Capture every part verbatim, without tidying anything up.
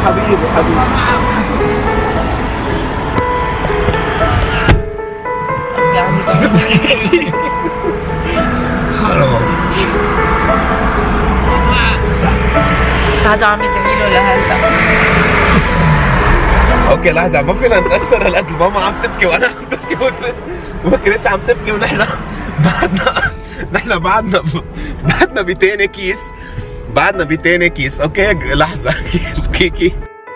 حبيبي حبيبي. يا عمي تجيب حرام. هذا عم يدعي له لهلا. اوكي لحظة، ما فينا نتأثر هالقد، ماما عم تبكي وانا عم ببكي وكريس وكريس عم تبكي ونحن بعدنا نحن بعدنا بعدنا بتاني كيس بعدنا بتاني كيس. اوكي لحظة كيكي.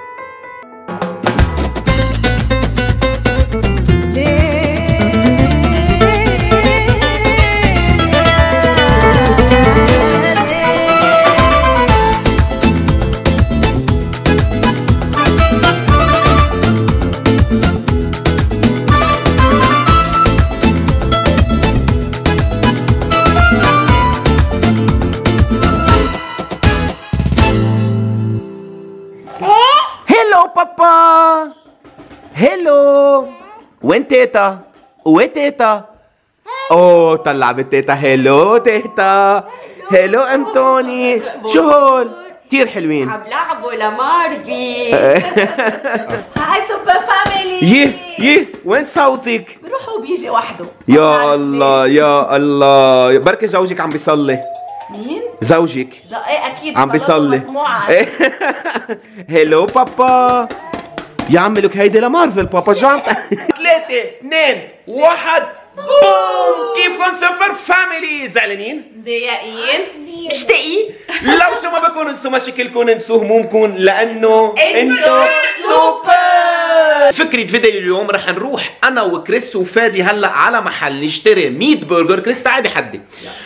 بابا هيلو. وين تيتا؟ وين تيتا؟ اوه طلع بالتيتا. هيلو تيتا. هيلو انطوني. شو هول؟ كثير حلوين. عم لعبوا لماربي. هاي سوبر فاميلي. يه يه وين صوتك؟ بروح وبيجي وحده. يا الله يا الله، بركي زوجك عم بيصلي. مين؟ زوجك. ايه اكيد عم بيصلي. مسموعة. هيلو بابا. يا عمي لك هيدي لمارفل بابا. شو عم ثلاثة اثنين واحد بوم. كيفكم سوبر فاميلي؟ زعلانين؟ مضايقين؟ مشتاقين؟ لو شو ما بكون انسوا مشاكلكم، انسوا همومكم، لانه انتو سوبر. فكرة فيديو اليوم رح نروح انا وكريس وفادي هلا على محل نشتري ميت برجر. كريس تعالي بحدي.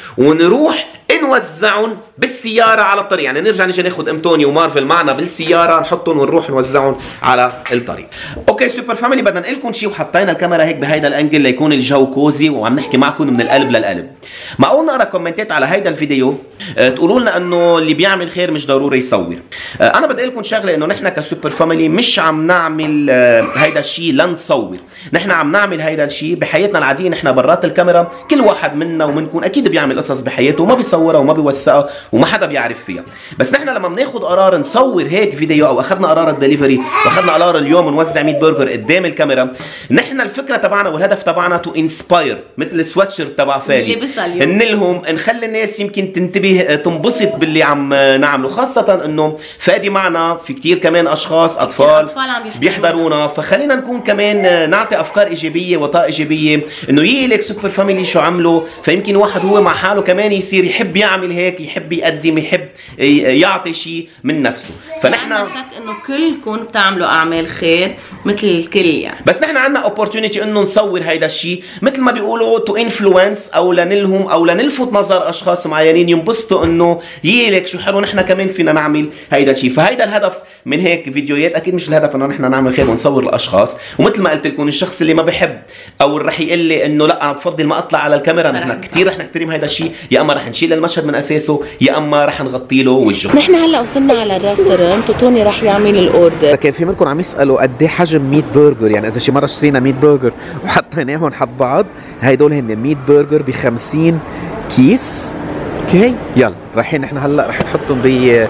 ونروح نوزعهم بالسيارة على الطريق، يعني نرجع نجي ناخذ امتوني ومارفل معنا بالسيارة، نحطهم ونروح نوزعهم على الطريق. اوكي سوبر فاميلي، بدنا نقول لكم شيء وحطينا الكاميرا هيك بهيدا الانجل ليكون الجو كوزي وعم نحكي معكم من القلب للقلب. معقول نقرا كومنتات على هيدا الفيديو أه تقولوا لنا انه اللي بيعمل خير مش ضروري يصور. أه انا بدي اقول لكم شغله، انه نحن كسوبر فاميلي مش عم نعمل أه هيدا الشيء لنصور، نحن عم نعمل هيدا الشيء بحياتنا العاديه. نحن برات الكاميرا كل واحد منا ومنكم اكيد بيعمل قصص بحياته وما بيصورها وما بيوثقها وما حدا بيعرف فيها، بس نحن لما بناخذ قرار نصور هيك فيديو، او اخذنا قرار الدليفري واخذنا قرار اليوم نوزع ميت برجر قدام الكاميرا، نحن الفكره تبعنا والهدف تبعنا تو انسباير، مثل السواتشر تبع فادي، نلهم نخلي الناس يمكن تنتبه تنبسط باللي عم نعمله، خاصه انه فادي معنا في كثير كمان اشخاص اطفال بيحضرونا، فخلينا نكون كمان نعطي افكار ايجابيه وطاقه ايجابيه، انه يجي لك سوبر فاميلي شو عملوا، فيمكن واحد هو مع حاله كمان يصير يحب يعمل هيك، يحب يقدم، يحب يعطي شيء من نفسه. فنحن عندنا شك انه كلكم بتعملوا اعمال خير مثل الكل يعني، بس نحن عندنا اوبورتونيتي انه نصور هيدا الشيء مثل ما بيقولوا تو انفلونس، او لنلهم او لنلفت نظر اشخاص معينين ينبسطوا انه يلك شو حلو نحن كمان فينا نعمل هيدا الشيء. فهيدا الهدف من هيك فيديوهات، اكيد مش الهدف انه نحن نعمل خير ونصور الاشخاص، ومثل ما قلت لكم الشخص اللي ما بحب او رح يقول لي انه لا انا بفضل ما اطلع على الكاميرا، نحن كثير رح نحترم هيدا الشيء، يا اما رح نشيل المشهد من اساسه يا اما رح نغطي له وجهه. نحن هلا وصلنا على الريستورانت وتوني رح يعمل الاوردر. كان في منكم عم يسالوا قد ايه حجم ميت برجر، يعني اذا شي مره اشترينا ميت برجر وحطيناهم حد بعض، هيدول هن ميت برجر ب خمسين كيس. اوكي يلا رايحين نحن هلا رح نحطهم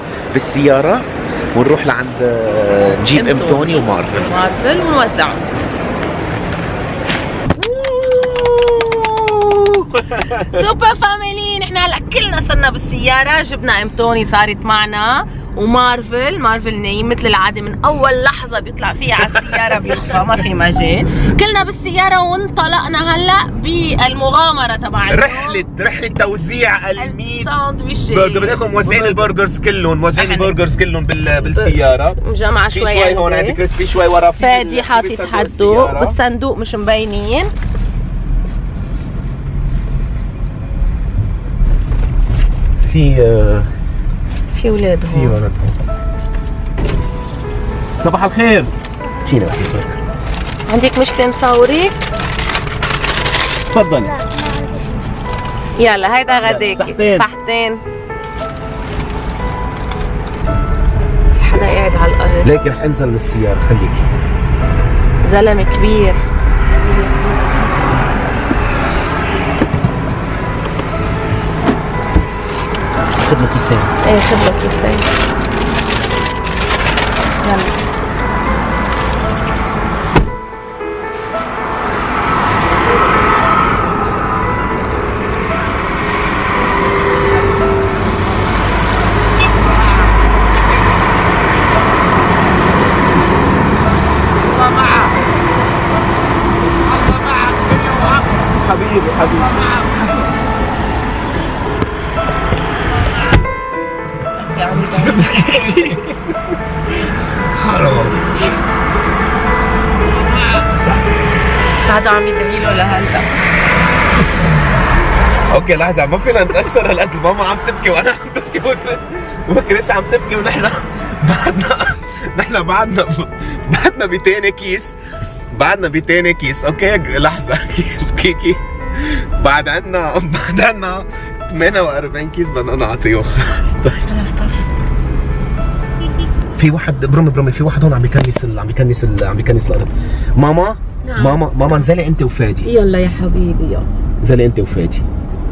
بالسياره ونروح لعند نجيب امتوني ومارفل مارفل ونوزعهم. سوبر فاميلي، نحن هلا كلنا صرنا بالسياره، جبنا امتوني صارت معنا ومارفل، مارفل نايم مثل العاده من اول لحظه بيطلع فيها على السياره بيخفى ما في مجال، كلنا بالسياره وانطلقنا هلا بالمغامره تبع رحله رحله توزيع الميت ساندويشات. بدنا لكم موزعين البرجرز كلهم، موزعين البرجرز كلهم بالسياره، مجمعه شوي في شوي هون عندك كريس، في شوي ورا، فادي حاطط حده بالصندوق مش مبينين. في في اولاد هون، في ولد هون. صباح الخير. جينا في برجر. عندك مشكله نصورك؟ تفضلي. يلا هيدا غداكي. صحتين صحتين. في حدا قاعد على الارض. ليك رح انزل من السياره، خليكي. زلمه كبير. خذ له كيسين. ايه خذ له كيسين. يلا عرفتي بدك كثير حرام. هذا عم يدعي له لهلا. اوكي لحظة، ما فينا نتأثر هالقد. ماما عم تبكي وانا عم ببكي وكريس وكريس عم تبكي ونحن بعدنا نحن بعدنا بعدنا بتاني كيس بعدنا بتاني كيس. اوكي لحظة كيكي بعد عنا بعد عنا ثمانية وأربعين كيس بدنا نعطيه. خلص خلص طف. في واحد برمي برمي في واحد هون عم يكنس عم يكنس عم يكنس الارض. ماما نعم. ماما ماما انزلي انت وفادي. يلا يا حبيبي يلا انزلي انت وفادي.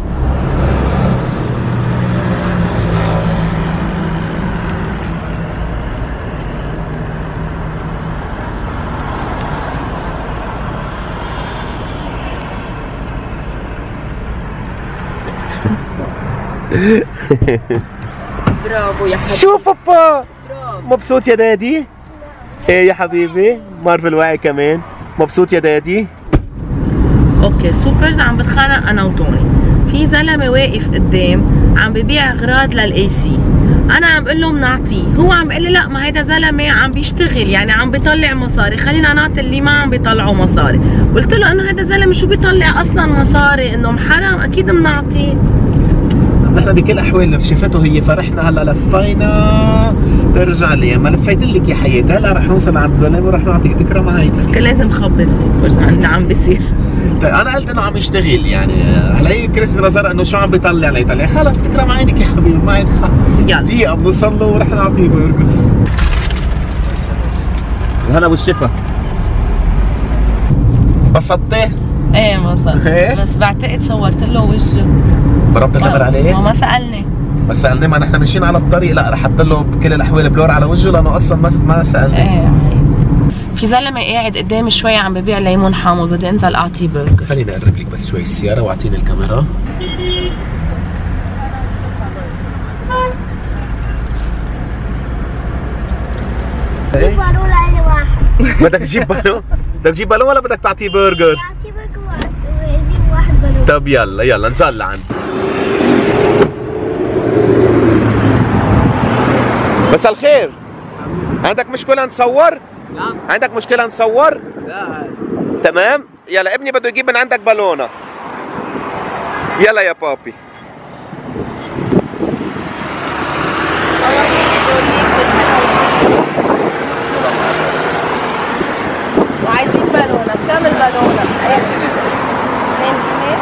برافو يا حبيبي. شو بابا مبسوط يا دادي؟ ايه يا حبيبي. مارفل واعي كمان. مبسوط يا دادي؟ اوكي سوبرز عم بتخانق انا وتوني. في زلمه واقف قدام عم ببيع اغراض للاي سي. انا عم بقول له بنعطيه، هو عم بيقول لي لا ما هيدا زلمه عم بيشتغل يعني عم بيطلع مصاري، خلينا نعطي اللي ما عم بيطلعوا مصاري. قلت له انه هيدا زلمه شو بيطلع اصلا مصاري، انه حرام اكيد بنعطيه. نحن بكل الاحوال شفته هي، فرحنا هلا لفينا ترجع لي. ما لفيت لك يا حياتي، هلا رح نوصل عند زلمه ورح نعطيك تكرم معي. كان لازم خبر سوبرز عن اللي عم بيصير. طيب انا قلت انه عم يشتغل يعني. هلا هي كريس بنظر انه شو عم بيطلع ليطلع. خلص تكرم عينك يا حبيبي معك حق. يلا دقيقه بنوصل له ورح نعطيه برجر. هلا والشفا. انبسطتي؟ ايه انبسطت. بس بعتقد صورت له وجه. ضربت الكاميرا عليه؟ ما ما سألني. ما سألني. ما نحن ماشيين على الطريق. لا رح احط له بكل الاحوال بلور على وجهه لانه اصلا ما ما سألني. ايه في زلمه قاعد قدامي شوي عم ببيع ليمون حامض، بدي انزل اعطيه برجر. خليني اقرب لك بس شوي السياره واعطيني الكاميرا. جيب بالون على واحد. بدك تجيب بالون؟ بدك تجيب بالون ولا بدك تعطيه برجر؟ اعطيه برجر ويجيب واحد بالون. طب يلا يلا نزل لعند. مساء الخير. عندك مشكلة نصور؟ نعم. عندك مشكلة نصور؟ لا. تمام؟ يلا ابني بده يجيب من عندك بالونة. يلا يا بابي. وعايزين بالونة، بكامل بالونة؟ ايه اثنين جنيه؟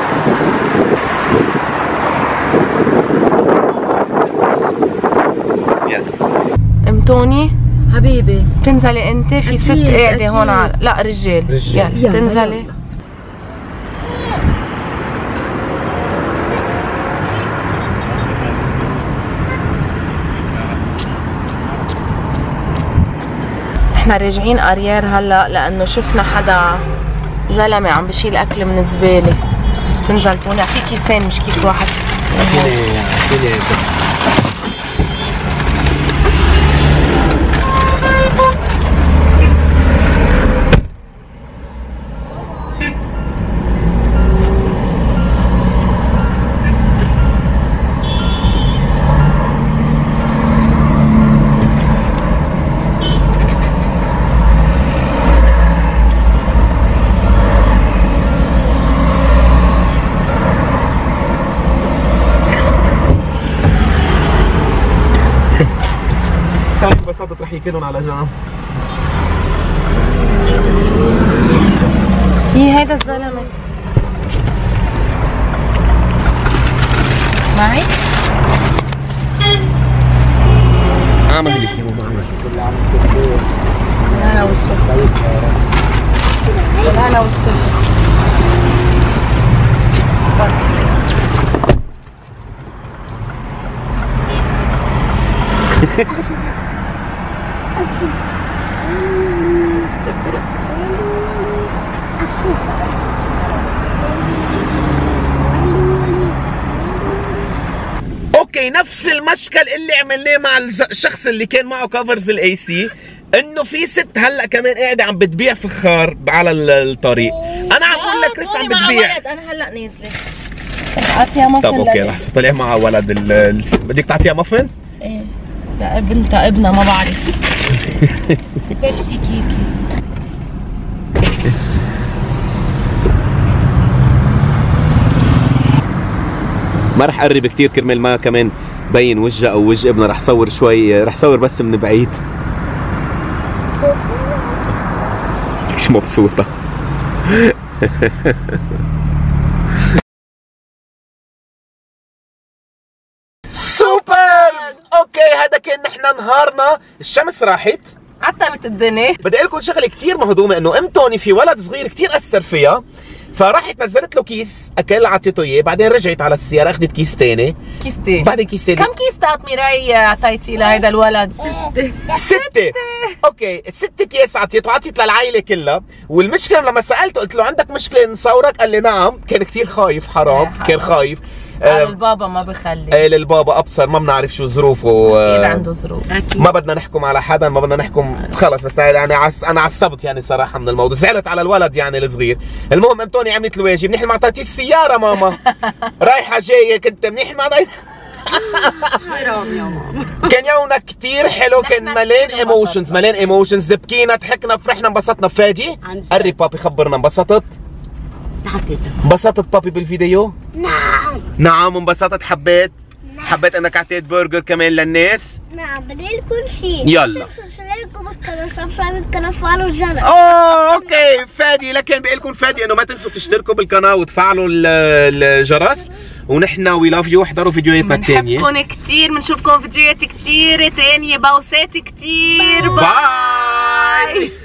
يلا. ام توني حبيبي تنزلي انت في ست قاعدة هون على لا رجال. رجال يلا تنزلي. احنا راجعين اريير هلا لانه شفنا حدا زلمه عم بشيل اكل من الزباله. تنزل توني اعطيه كيسين مش كيس واحد. اعطيني اعطيني انبسطت رح يكلون على جنب. هي هيدا الزلمه معي؟ اعمل لك يا ماما اعمل. انا والشفا. انا والشفا. اوكي نفس المشكل اللي عملناه مع الشخص اللي كان معه كفرز الاي سي، انه في ست هلا كمان قاعده عم بتبيع فخار على الطريق. انا عم بقول لك لسه عم بتبيع. انا هلا نازله اعطيها مفن. طب اوكي لحظه طلع معها ولد ال... بدك تعطيها مفن؟ ايه لا بنتها ابنها ما بعرف. بيبسي كيكي. ما رح قرب كثير كرمال ما كمان بين وجهها او وجه ابنها، رح صور شوي، رح صور بس من بعيد. مش مبسوطة. سوبرز! اوكي هذا كان نحن نهارنا، الشمس راحت عتبت الدنيا. بدي اقول لكم شغله كثير مهضومه، انه ام توني في ولد صغير كثير اثر فيها، فراحت نزلت له كيس اكل عطيته اياه، بعدين رجعت على السياره اخذت كيس ثاني، كيس ثاني، بعدين كيس ثاني. كم كيس تاعت ميراي اعطيتي لهيدا الولد؟ ستة. ستة. اوكي ست اكياس عطيته، عطيت للعائله كلها، والمشكله لما سالته قلت له عندك مشكله نصورك؟ قال لي نعم، كان كثير خايف، حرام كان خايف. قال البابا ما بخلي. ايه للبابا ابصر، ما بنعرف شو ظروفه. اكيد عنده ظروف. اكيد ما بدنا نحكم على حدا، ما بدنا نحكم خلص، بس يعني عس انا عصبت يعني صراحه من الموضوع، زعلت على الولد يعني الصغير. المهم ام توني عملت الواجب، منيح ما اعطيتيش السياره ماما. رايحه جايه كنت منيح ما اعطيت. حرام يا ماما. كان يومنا كثير حلو، كان مليان ايموشنز، مليان ايموشنز، بكينا ضحكنا فرحنا انبسطنا. فادي قري بابي خبرنا، انبسطت؟ حطيتها. انبسطت بابي بالفيديو؟ نعم. نعم انبسطت، حبيت؟ حبيت انك اعطيت برجر كمان للناس؟ نعم بدي لكم شيء. يلا. تشتركوا بالقناة، سبسكرايب بالقناة، وفعلوا الجرس. اوه اوكي فادي، لكن بقول لكم فادي انه ما تنسوا تشتركوا بالقناه وتفعلوا الجرس، ونحن وي لاف يو. احضروا فيديوهاتنا الثانيه. بنحبكم كثير، بنشوفكم فيديوهات كثير ثانيه، بوسات كثير. باي.